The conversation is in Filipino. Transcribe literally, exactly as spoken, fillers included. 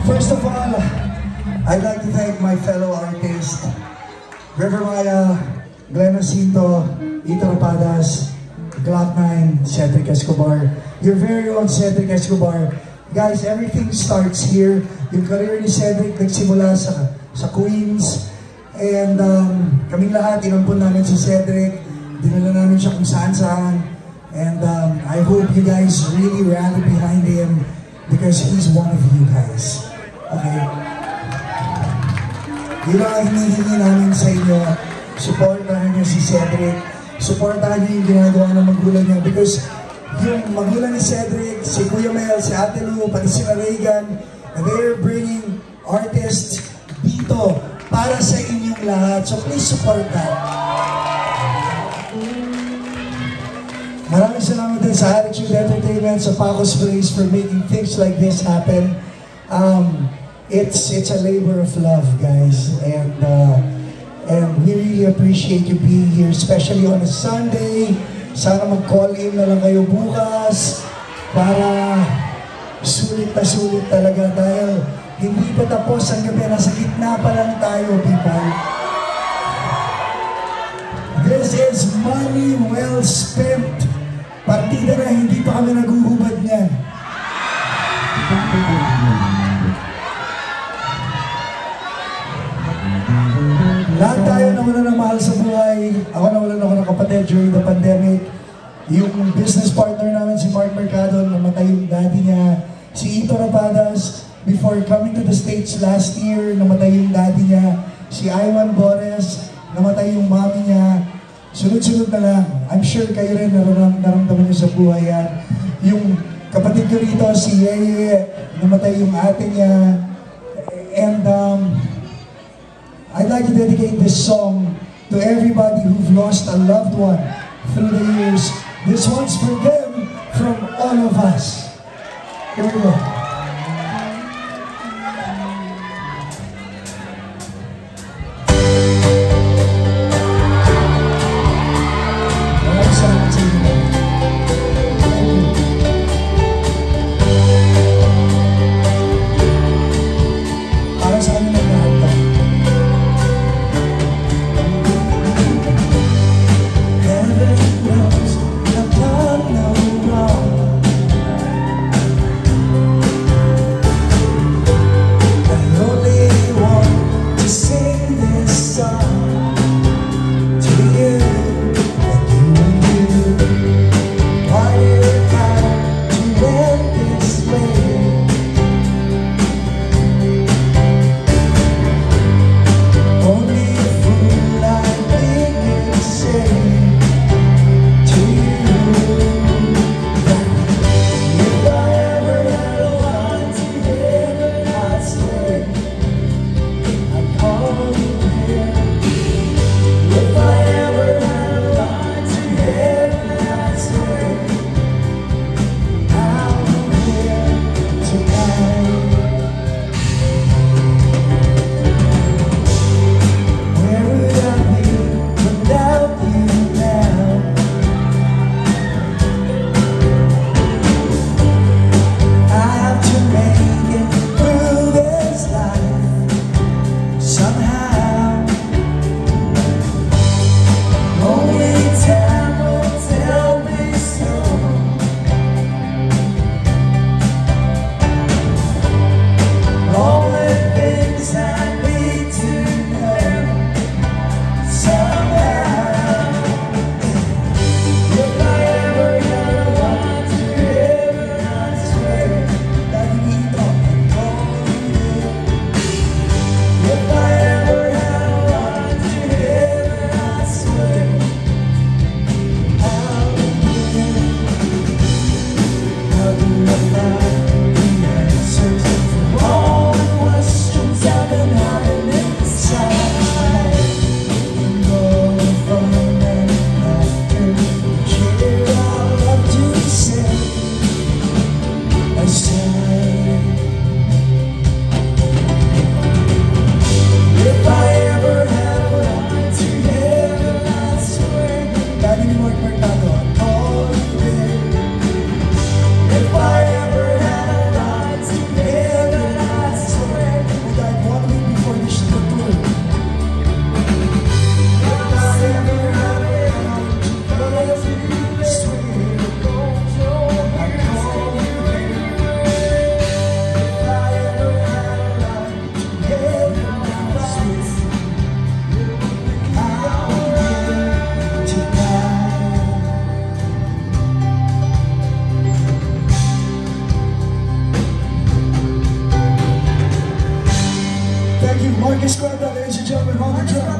First of all, I'd like to thank my fellow artists, River Maya, Glenn Jacinto, Ito Rapadas, Glock nine, Cedric Escobar, your very own Cedric Escobar. Guys, everything starts here. Yung career ni Cedric nagsimula sa, sa Queens. And um, kaming lahat, inampun namin si Cedric. Dinala namin siya kung saan-saan. And um, I hope you guys really rally behind him because he's one of you guys. Okay? Yun ang hinihingi namin sa inyo. Supportahan niyo si Cedric. Supportahan niyo yung ginagawa ng magulang niya. Because yung magulang ni Cedric, si Kuya Mel, si Ate Lou, pati si Reagan, they're bringing artists dito para sa inyong lahat. So please support that. Maraming salamat din sa Attitude Entertainment, sa Paco's Place for making things like this happen. Um, it's it's a labor of love, guys, and uh, and we really appreciate you being here, especially on a Sunday. Sana mag-call in na lang kayo bukas para sulit na sulit talaga dahil hindi pa tapos ang gabi, nasa gitna pa lang tayo, people. This is money well spent. Partida na hindi pa kami naguhubad niyan. Lahat tayo nawalan ng mahal sa buhay. Ako nawalan ako ng kapatid during the pandemic. Yung business partner namin, si Mark Mercado, namatay yung daddy niya. Si Ito Rapadas, before coming to the States last year, namatay yung daddy niya. Si Iwan Bores, namatay yung mommy niya. Sunod-sunod na lang. I'm sure kayo rin naram naramdaman niyo sa buhay yan. Yung kapatid ko rito, si Yeye, namatay yung ate niya. And um, I'd like to dedicate this song to everybody who've lost a loved one through the years. This one's for them, from all of us. Here we go. Heaven knows I've done no wrong. Esquadra, ladies and gentlemen, on the drum.